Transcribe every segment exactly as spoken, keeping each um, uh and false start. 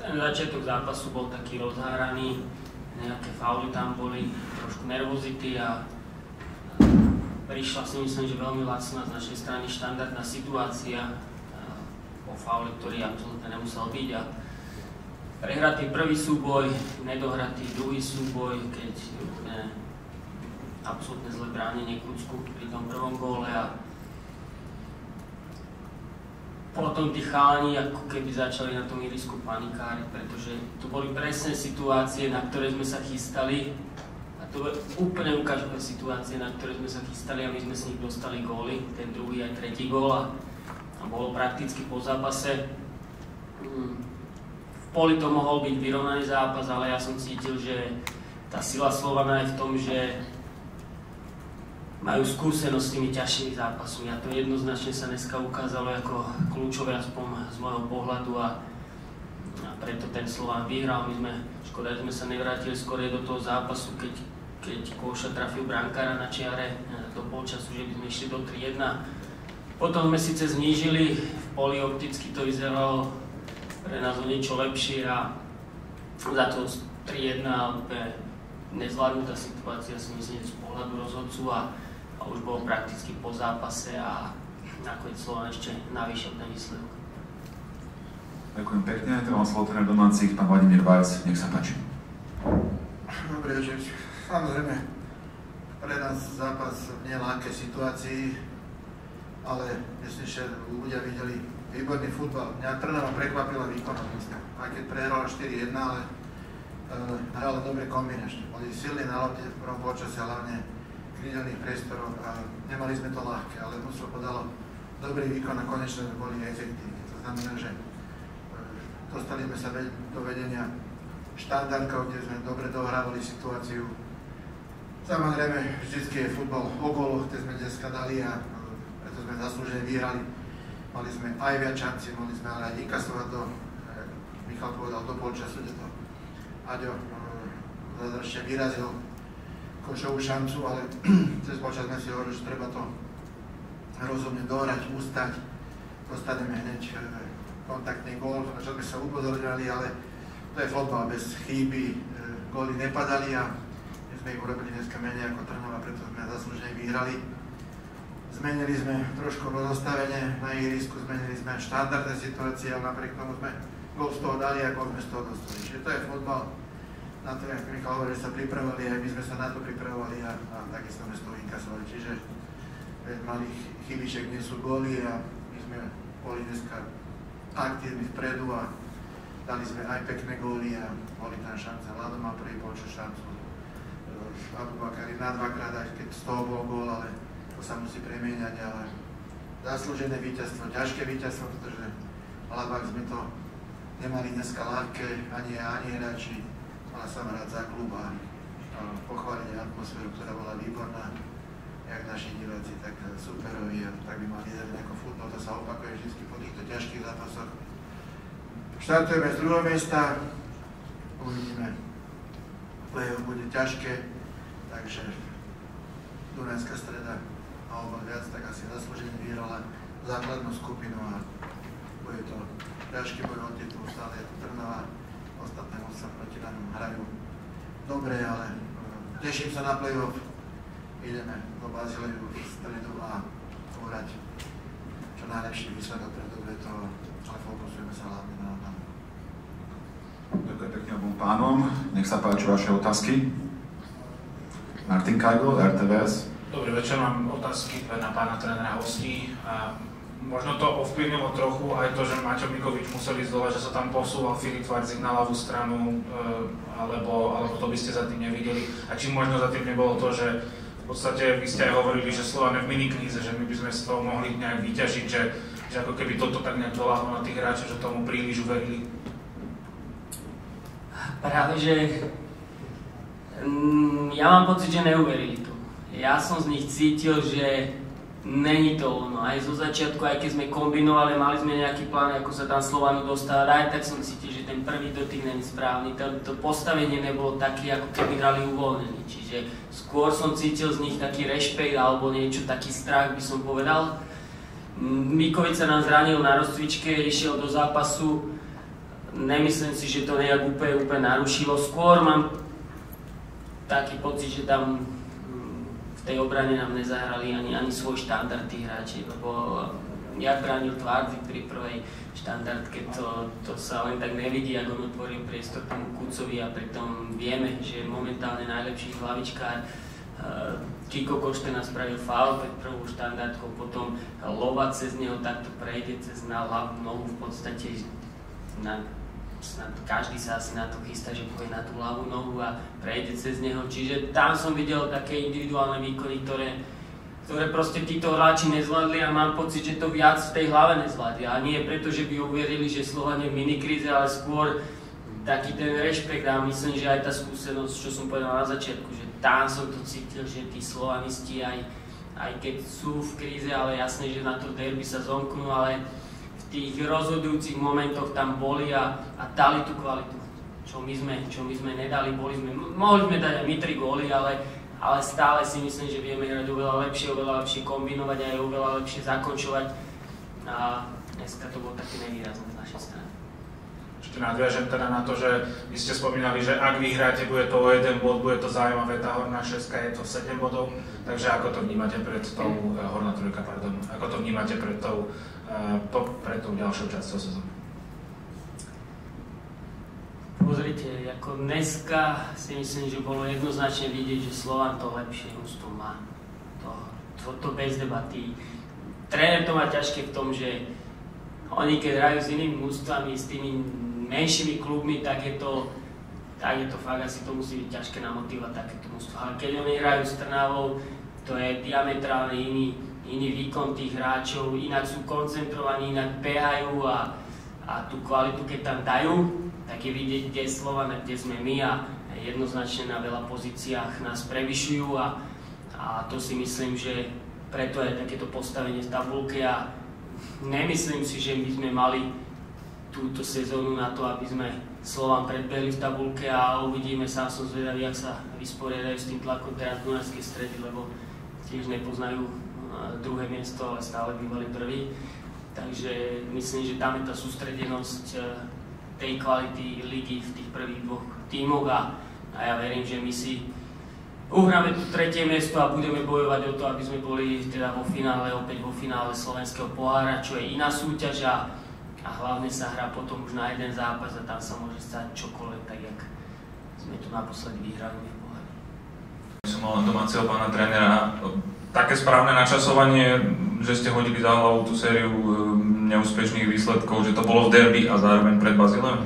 Ten začiatok zápasu bol taký rozháraný, nejaké fauly tam boli, trošku nervozity a prišla si myslím, že veľmi lacná z našej strany štandardná situácia po faule, ktorý absolútne nemusel byť. A prehratý prvý súboj, nedohratý druhý súboj, keď ne, absolútne zlé bránenie Kucku pri tom prvom góle a potom tí chalani ako keby začali na tom ihrisku panikáriť, pretože to boli presné situácie, na ktoré sme sa chystali. A to boli úplne ukážkové situácie, na ktoré sme sa chystali a my sme z nich dostali góly, ten druhý aj tretí gól a, a bolo prakticky po zápase. V poli to mohol byť vyrovnaný zápas, ale ja som cítil, že tá sila Slovana je v tom, že majú skúsenosť s tými ťažšími zápasmi a to jednoznačne sa dneska ukázalo ako kľúčové aspoň z môjho pohľadu a, a preto ten Slovan vyhral. My sme, škoda, že sme sa nevrátili skôr do toho zápasu, keď, keď Kóša trafil brankára na čiare do polčasu, že by sme išli do tri jedna. Potom sme síce znížili, v poli opticky to vyzeralo pre nás o niečo lepšie a za to tri jedna úplne nezvládnutá situácia si myslím z pohľadu rozhodcu a a už bolo prakticky po zápase a nakoniec Slovan ešte navýšil ten výsledok. Ďakujem pekne, to mám slovo tréner domácich, pán Vladimír Vajc, nech sa páči. Dobre večer. Samozrejme, pre nás zápas v neľahkej situácii, ale myslím, že ľudia videli výborný futbal. Mňa Trnava prekvapila výkonom dneska, aj keď prehrala štyri jedna, ale uh, hrala dobre kombinačne. Boli silní na lopte v prvom počase, hlavne krídelných priestorov a nemali sme to ľahké, ale mužstvo podalo dobrý výkon a konečne sme boli efektívni. To znamená, že dostali sme sa do vedenia štandardkov, kde sme dobre dohrávali situáciu. Samozrejme, vždycky je futbal o góloch, kde sme dneska dali a preto sme zaslúžene vyhrali. Mali sme aj viac šanci, mali sme ale aj inkasovať do, Michal povedal, do polčasu, kde to Aďo zázračne vyrazil Košovú šancu, ale cez počas sme si hovorili, že treba to rozhodne dohrať, ustať. Dostaneme hneď kontaktný gól, na čo sme sa upozorňovali, ale to je fotbal bez chýby, góly nepadali a my sme ich urobili dneska menej ako Trnava, preto sme zaslúžene vyhrali. Zmenili sme trošku rozostavenie na ihrisku, zmenili sme štandardné situácie, ale napriek tomu sme gól z toho dali a gól sme z toho dostali. Čiže to je fotbal. Na to, jak Michal hovorí, sa pripravovali, aj my sme sa na to pripravovali a, a takisto sme z toho inkasovali. Čiže bez malých chybiček nie sú góly a my sme boli dneska aktívni vpredu a dali sme aj pekné góly a boli tam šanca. Lado mal prvý počas šancu. Abubakari na dvakrát, aj keď z toho bol gól, ale to sa musí premieňať, ale zaslúžené víťazstvo, ťažké víťazstvo, pretože Labák sme to nemali dneska ľahké, ani ja, ani hráči. Ale som rád za klub a pochváliť atmosféru, ktorá bola výborná, jak naši diváci, tak superoví a tak by mali vyzerať ako futbol, to sa opakuje vždy po týchto ťažkých zápasoch. Štartujeme z druhého miesta, uvidíme, play-off bude ťažké, takže Dunajská Streda alebo viac, tak asi zaslúžene vyhrala základnú skupinu a bude to ťažký boj o titul, stále je to Trnava. Ostatné sa proti nám hrajú dobre, ale teším sa na play-off. Ideme do Bazíliu v stredu a uhrať čo najlepší výsledok pre dobre to, ale fokusujeme sa hlavne na nám. Ďakujem pekne obom pánom. Nech sa páči vaše otázky. Martin Kajgl, er té vé es. Dobrý večer, mám otázky na pána trénera hostí. Možno to ovplyvnilo trochu aj to, že Maťo Mikovič musel ísť dole, že sa tam posúval Filip Tvarzik na ľavú stranu, alebo, alebo to by ste za tým nevideli. A či možno za tým nebolo to, že v podstate vy ste aj hovorili, že Slovan je v minikríze, že my by sme z toho mohli nejak vyťažiť, že, že ako keby toto tak nejak doľahlo na tých hráčov, že tomu príliš uverili. Práve, že mm, ja mám pocit, že neuverili to. Ja som z nich cítil, že není to ono. Aj zo začiatku, aj keď sme kombinovali, mali sme nejaký plán, ako sa tam Slovanu dostávať, aj tak som cítil, že ten prvý dotyk není správny. To, to postavenie nebolo také, ako keby hrali uvoľnení. Čiže skôr som cítil z nich taký rešpekt alebo niečo, taký strach by som povedal. Mikovič sa nám zranil na rozcvičke, išiel do zápasu. nemyslím si, že to nejak úplne, úplne narušilo. Skôr mám taký pocit, že tam v tej obrane nám nezahrali ani, ani svoj štandard tí hráči, lebo jak bránil Tvardzik pri prvej štandardke, to, to sa len tak nevidí, ako on otvoril priestor tomu Kucovi a pritom vieme, že je momentálne najlepší hlavičkár. Kiko Koštena spravil faul pred prvou štandardkou, potom Lova cez neho takto prejde cez na ľavú nohu, v podstate na, snad každý sa asi na to chystá, že pôjde na tú ľavú nohu a prejde cez neho, čiže tam som videl také individuálne výkony, ktoré, ktoré proste títo hráči nezvládli a mám pocit, že to viac v tej hlave nezvládli. A nie preto, že by uverili, že Slovan je v minikríze, ale skôr taký ten rešpekt a myslím, že aj tá skúsenosť, čo som povedal na začiatku, že tam som to cítil, že tí slovanisti aj, aj keď sú v kríze, ale jasné, že na to derby sa zomknú, ale v tých rozhodujúcich momentoch tam boli a, a dali tú kvalitu, čo my sme, čo my sme nedali, boli sme, mohli sme dať aj my tri góly, ale, ale stále si myslím, že vieme hrať oveľa lepšie, oveľa lepšie kombinovať a aj oveľa lepšie zakončovať a dneska to bolo také nevýrazné z našej strany. Ešte nadviažem teda na to, že vy ste spomínali, že ak vyhráte, bude to o jeden bod, bude to zaujímavé, tá horná šestka je to sedem bodov, takže ako to vnímate pred tou, uh, horná trojka, pardon, ako to vnímate pred tou, uh, po, pred tou ďalšou časťou sezóny? Pozrite, ako dneska si myslím, že bolo jednoznačne vidieť, že Slovan to lepšie ústup má. To, to, to bez debaty. Tréner to má ťažké v tom, že oni keď hrajú s inými ústvami, s tými menšími klubmi, tak je to, tak je to fakt, asi to musí byť ťažké namotivovať takéto mužstvo. Ale keď oni hrajú s Trnavou, to je diametrálne iný, iný výkon tých hráčov, inak sú koncentrovaní, inak behajú a, a tú kvalitu, keď tam dajú, tak je vidieť, kde je Slovan a kde sme my a jednoznačne na veľa pozíciách nás prevyšujú a, a to si myslím, že preto je takéto postavenie v tabuľke a nemyslím si, že by sme mali túto sezónu na to, aby sme Slovan predbehli v tabuľke a uvidíme, sám som zvedavý, jak sa vysporiadajú s tým tlakom teraz Dunajskej Stredy, lebo tiež nepoznajú druhé miesto, ale stále bývali prvý. Takže myslím, že tam je tá sústredenosť tej kvality ligy v tých prvých dvoch tímoch a, a ja verím, že my si uhráme tu tretie miesto a budeme bojovať o to, aby sme boli teda vo finále, opäť vo finále slovenského pohára, čo je iná súťaž a, a hlavne sa hrá potom už na jeden zápas a tam sa môže stať čokoľvek, tak jak sme tu naposledy vyhrali v pohári. Som mal len domáceho pána trénera. Také správne načasovanie, že ste hodili za hlavu tú sériu neúspešných výsledkov, že to bolo v derby a zároveň pred Bazíleom?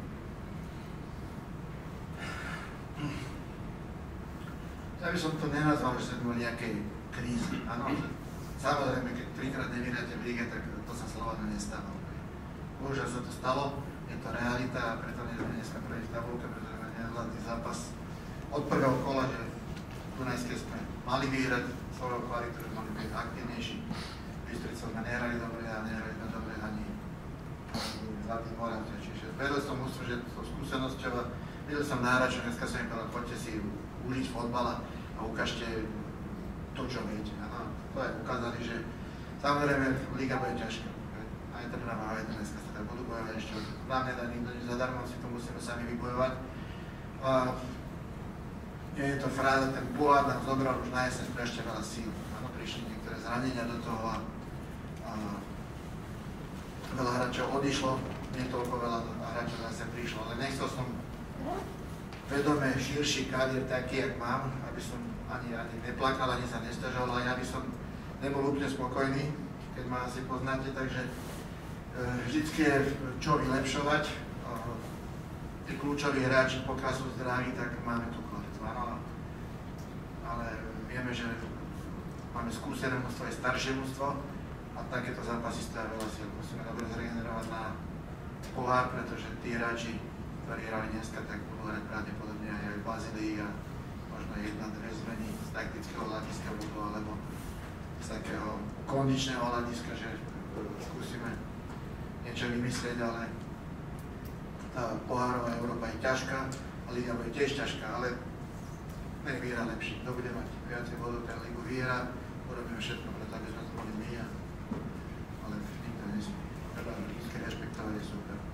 Ja by som to nenazval, že sme boli nejakej krízy. Áno, samozrejme, keď trikrát nevyhráte v lige, tak to sa Slovanu nestalo. Bohužiaľ sa to stalo, je to realita a preto nie sme dneska prvý v tabulke, pretože sme nezvládli zápas od prvého kola, že v Dunajskej sme mali vyhrať svojou kvalitu, že mali byť aktívnejší. V Bystrici sme nehrali dobre a nehrali sme dobre ani Zlatý Moravce. Čiže vedel som ústru, že to skúsenosťou a videl som na hráčov, dneska som im povedal, poďte si užiť fotbal a ukážte to, čo viete. Ano, to aj ukázali, že samozrejme liga bude ťažká. Aj Trnava, aj dneska sa tak budú bojovať ešte. Nám nedá nikto nič zadarmo, si to musíme sami vybojovať. A nie je to fráza, ten pohľad nám zobral už na jeseň ešte veľa síl. Áno, prišli niektoré zranenia do toho a, a veľa hráčov odišlo, nie toľko veľa hráčov zase prišlo, ale nechcel som vedome širší kariér taký, jak mám, aby som ani, ani neplakal, ani sa nesťažoval, ani aby som nebol úplne spokojný, keď ma asi poznáte, takže e, vždycky je čo vylepšovať. E, tí kľúčoví hráči, pokiaľ sú zdraví, tak máme tú kvalitu, áno. Ale vieme, že máme skúsené mužstvo, aj staršie mužstvo a takéto zápasy stoja veľa síl. Musíme dobre zregenerovať na pohár, pretože tí hráči, ktorí hrali dneska, tak budú hrať pravdepodobne aj v Bazílii a možno jedna, dve zmeny z taktického hľadiska budú, alebo z takého kondičného hľadiska, že skúsime niečo vymyslieť, ale tá pohárová Európa je ťažká a liga bude tiež ťažká, ale nech vyhrá lepšie. Kto bude mať viacej bodov, ten ligu vyhrá, urobíme všetko preto, aby sme to boli my, ale nikto nesmie. Treba vždy rešpektovať je super.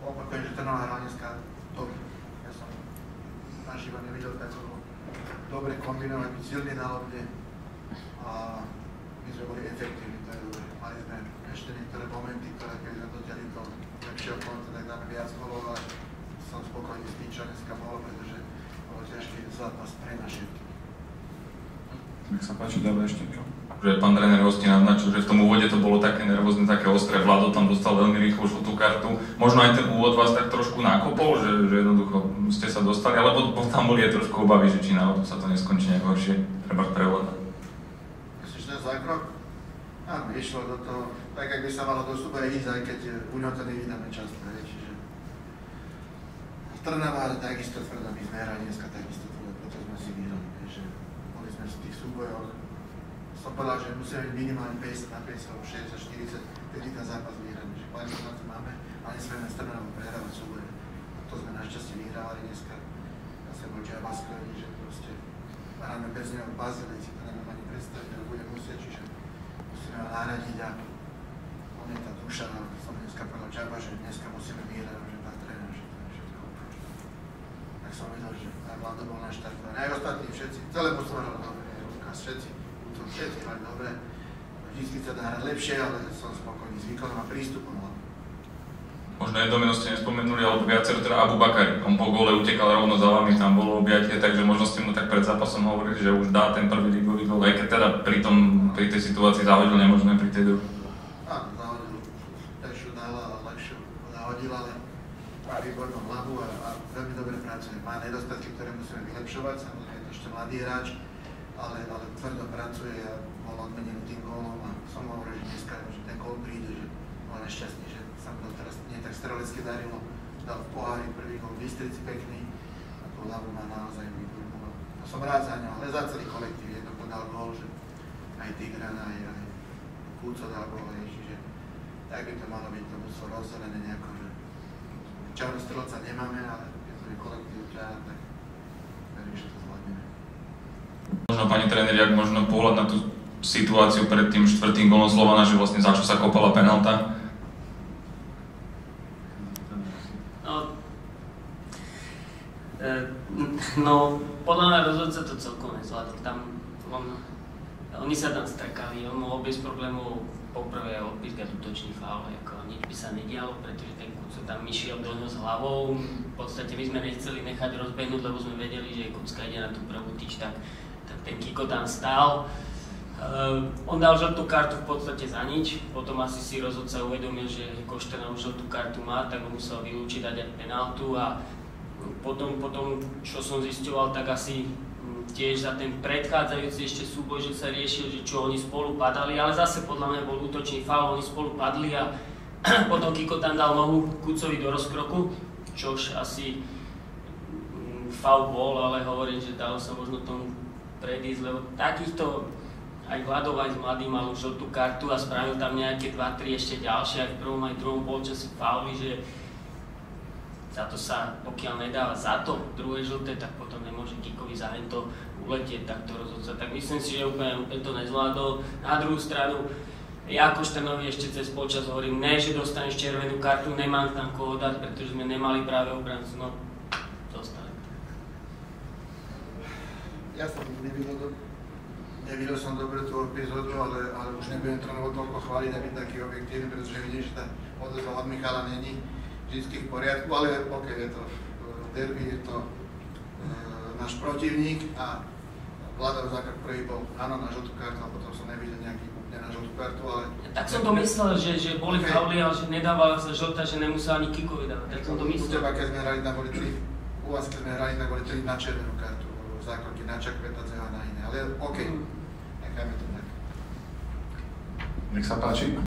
opakujem, že Trnava hral dneska dobre. Ja som naživo nevidel tak dobre kombinovať, byť silný na lopte a my sme boli efektívni, to je dobre. Mali sme ešte niektoré momenty, ktoré keď sme dotiahli do lepšieho konca, tak dáme viac golov, ale som spokojný s tým, čo dneska bolo, pretože bolo ťažký zápas pre naše. Nech sa páči, dáva ešte čo? Že pán tréner Hostý naznačil, že v tom úvode to bolo také nervózne, také ostré. Vlado tam dostal veľmi rýchlo žltú kartu. Možno aj ten úvod vás tak trošku nakopol, že, že jednoducho ste sa dostali, alebo tam boli aj trošku obavy, že či náhodou sa to neskončí nejak horšie, treba prevládať. Myslíš ten zákrok? Áno, išlo do toho, tak ak by sa malo do súboja ísť, aj keď u ňom to nevydáme často, čiže Trnava takisto tvrdo, my sme hrali dneska takisto tvrdo, preto sme si vyhrali, že boli sme v tých súbojoch. Som povedal, že musíme byť minimálne päťdesiat na päťdesiat, alebo šesťdesiat štyridsať, tedy ten zápas vyhrali, že kvalitu na to máme, ale nesmieme s Trnavou prehrávať súboje. To sme našťastie vyhrávali dneska. Ja som bol Džaba skvelý, že proste hráme bez neho v Bazilii, si to neviem ani predstaviť, ale bude musieť, čiže musíme ho nahradiť a on je tá duša, som dneska povedal Džaba, že dneska musíme vyhrať, že tá tréner, že to je všetko. Tak som vedel, že aj Vlado bol naštartovaný, aj ostatní všetci, celé poslúvalo dobre, Lukáš, všetci, to všetci hrali dobre, vždycky sa dá hrať lepšie, ale som spokojný s výkonom a prístupom. Možno jedno meno ste nespomenuli, alebo viacero teda Abubakari. On po góle utekal rovno za vami, tam bolo objatie, takže možno ste mu tak pred zápasom hovorili, že už dá ten prvý ligový gól, aj keď teda pri, tom, pri tej situácii zahodil, nemožno pri tej druhej. Áno, zahodil. Lepšiu dala, lepšiu zahodil, ale má výbornú hlavu a, a veľmi dobre pracuje. Má nedostatky, ktoré musíme vylepšovať, samozrejme je to ešte mladý hráč, ale, ale tvrdo pracuje a bol odmenený tým gólom a som hovoril, že dneska že ten gól príde, že bol nešťastný, že sa mu to teraz nie tak strelecky darilo, dal v pohári prvý gól v Bystrici pekný a tú hlavu má naozaj výbornú. A som rád za ňo, ale za celý kolektív, jedno podal gól, že aj Tigran, aj, aj Kúco dal gól, čiže tak by to malo byť, to muselo rozdelené nejako, že čarostrelca nemáme, ale keď to je kolektív ťa, tak verím, že to zvládneme. Možno pani tréner, jak možno pohľad na tú situáciu pred tým štvrtým gólom Slovana, že vlastne za čo sa kopala penálta? No, podľa mňa rozhodca to celkom nezvládol. Tam, on, oni sa tam strekali, on mohol bez problémov poprvé odpískať útočný faul, ako nič by sa nedialo, pretože ten Kuco tam išiel do ňo s hlavou. V podstate my sme nechceli nechať rozbehnúť, lebo sme vedeli, že Kucka ide na tú prvú tyč, tak, tak ten Kiko tam stál. Uh, on dal žltú kartu v podstate za nič, potom asi si rozhodca uvedomil, že Košterna už žltú kartu má, tak ho musel vylúčiť, dať aj penáltu a potom, potom, čo som zisťoval, tak asi tiež za ten predchádzajúci ešte súboj, že sa riešil, že čo oni spolu padali, ale zase podľa mňa bol útočný faul, oni spolu padli a potom Kiko tam dal nohu Kucovi do rozkroku, čož asi faul bol, ale hovorím, že dalo sa možno tomu predísť, lebo takýchto aj Vladov, aj s Mladým mal už žltú kartu a spravil tam nejaké dva tri ešte ďalšie, aj v prvom, aj v druhom polčase fauly, že za to sa, pokiaľ nedáva za to druhé žlté, tak potom nemôže Kikovi za to uletieť takto rozhodca. Tak myslím si, že úplne, úplne to nezvládol. Na druhú stranu, ja Košternovi ešte cez polčas hovorím, ne, že dostaneš červenú kartu, nemám tam koho dať, pretože sme nemali práve obrancu. No, dostali. Ja som nevidel, do... nevidel som dobre tú epizódu, ale, ale už nebudem Trnavo toľko chváliť a byť taký objektívny, pretože vidím, že tá odozva od Michala není vždy v poriadku, ale ok, je to derby, je to e, náš protivník a Vladov zákrok prvý bol áno na žltú kartu, a potom som nevidel nejaký úplne na žltú kartu, ale... Ja, tak som to myslel, že, že boli okay. Fauly, ale že nedávala sa žltá, že nemusel ani Kikovi dávať, tak som to myslel. U teba, keď sme hrali, tam boli tri, u vás, keď sme hrali, tam boli tri na červenú kartu, zákroky na Čakvetadzeho a na iné, ale ok, nechajme to tak. Nech sa páči.